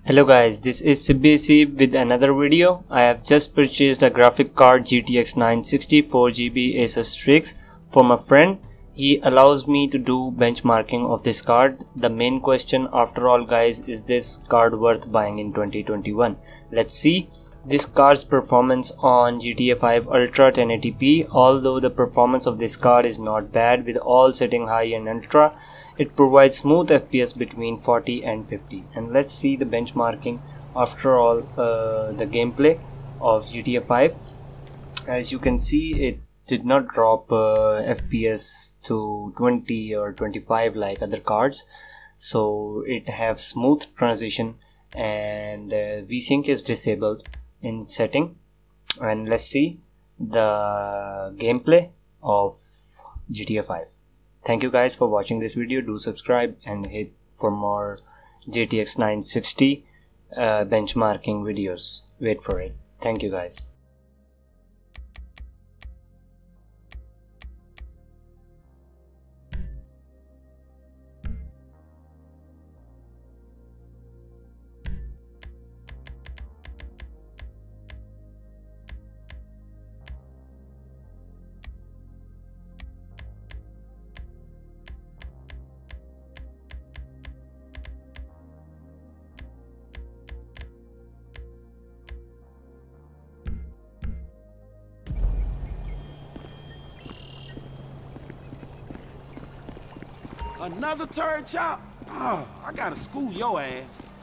Hello guys, this is CBC with another video. I have just purchased a graphic card GTX 960 4GB Asus Strix from a friend. He allows me to do benchmarking of this card. The main question after all guys, is this card worth buying in 2021? Let's see. This card's performance on GTA 5 Ultra 1080p. Although the performance of this card is not bad with all setting high and ultra, it provides smooth FPS between 40 and 50. And let's see the benchmarking after all the gameplay of GTA 5. As you can see, it did not drop FPS to 20 or 25 like other cards, so it have smooth transition, and VSync is disabled in setting. And let's see the gameplay of GTA 5. Thank you guys for watching this video. Do subscribe and hit for more GTX 960 benchmarking videos. Wait for it. Thank you guys. Another turd chop? Oh, I gotta school your ass.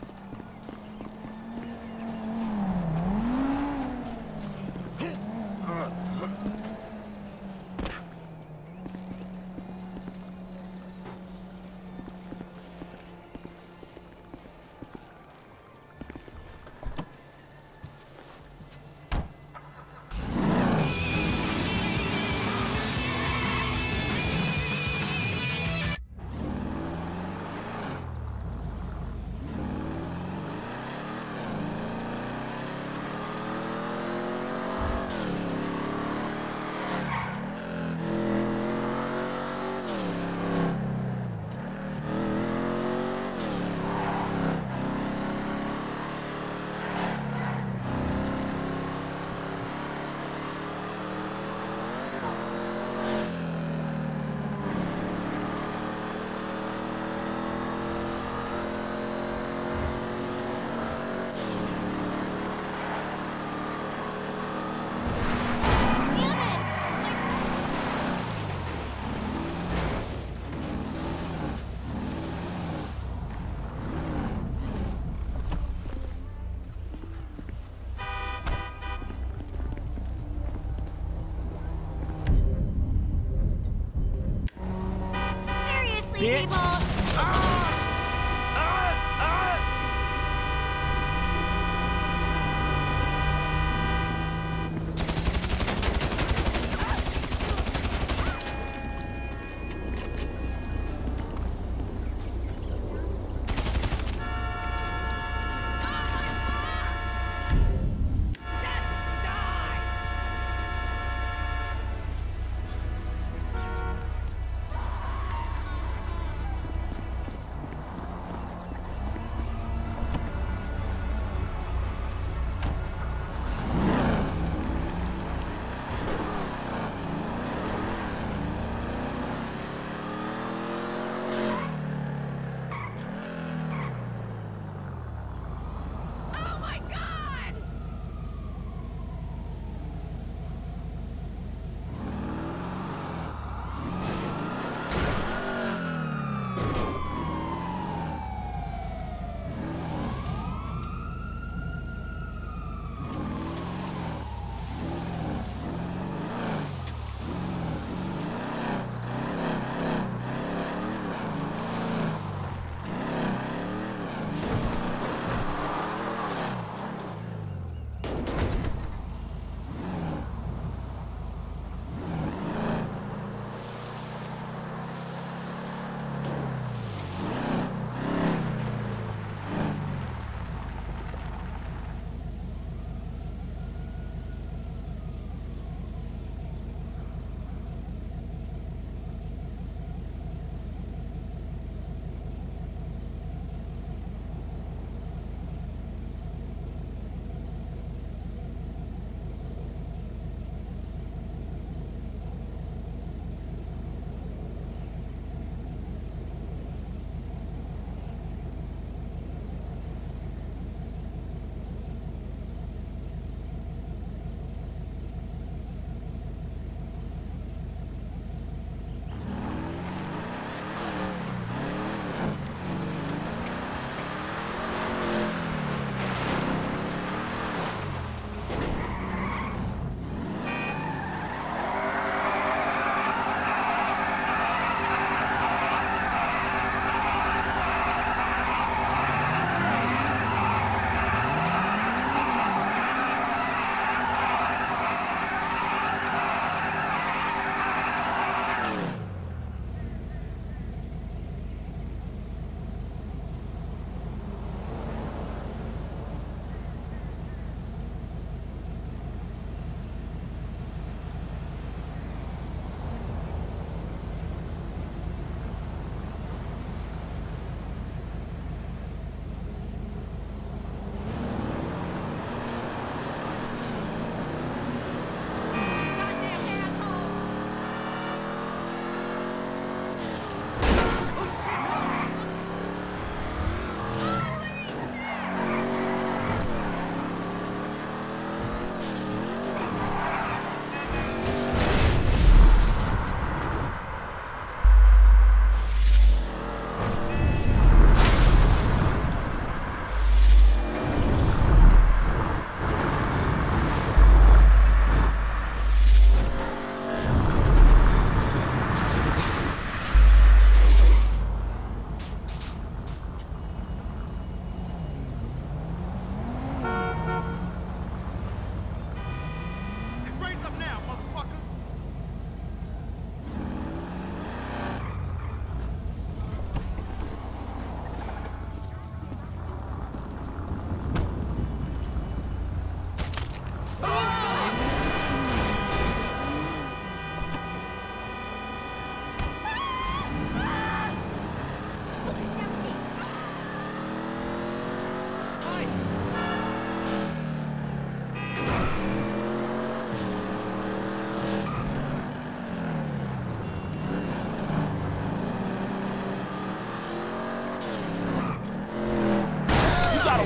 Bitch.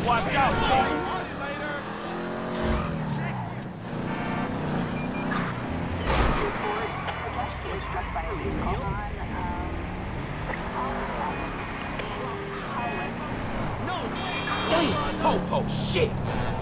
watch out, Jake. Damn, Popo, shit.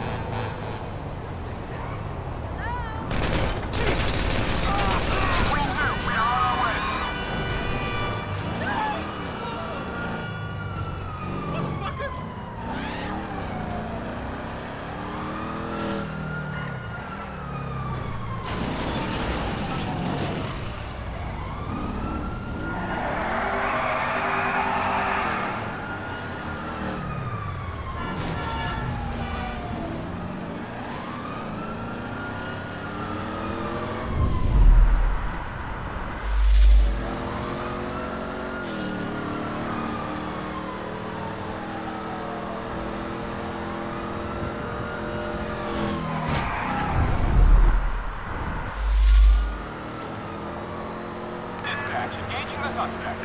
Engaging the suspect.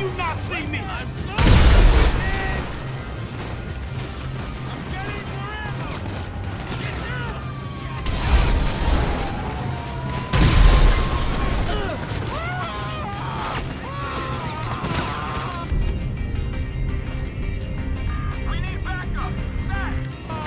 you not see me? We need backup! Fast!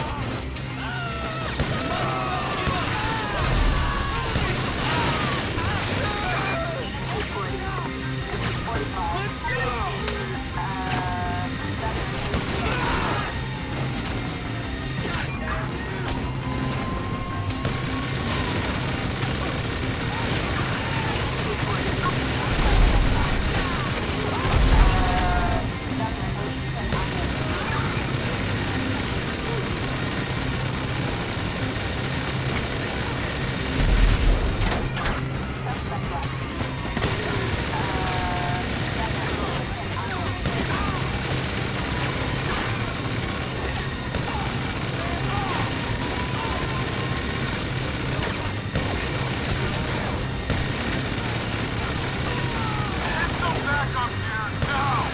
Backup here, now!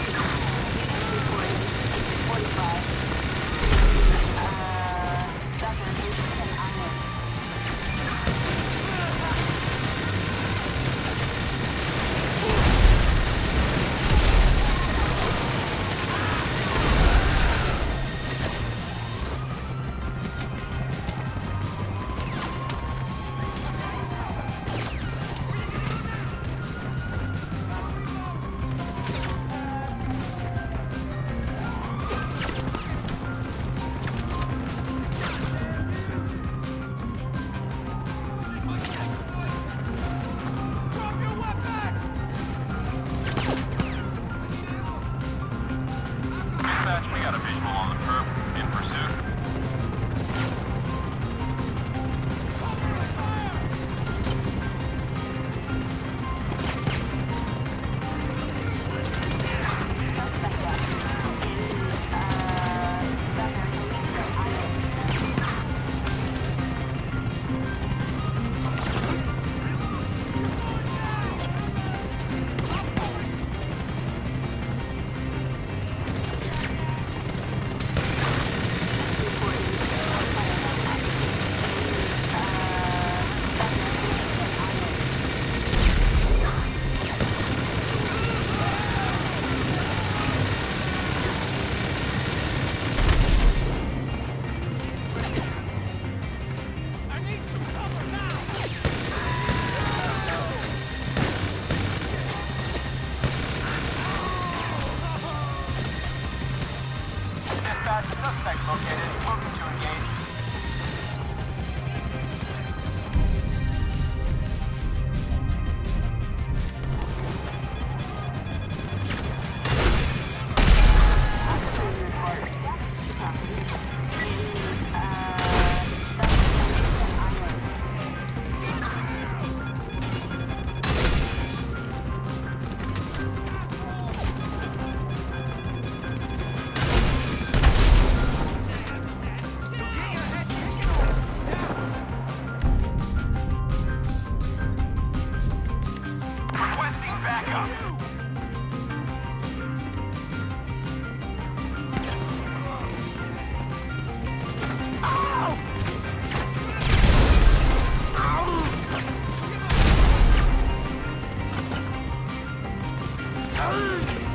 Dispatch, we got a visual on the perp. In pursuit. Dispatch, suspect located. Moving to engage. Requesting backup. Ow!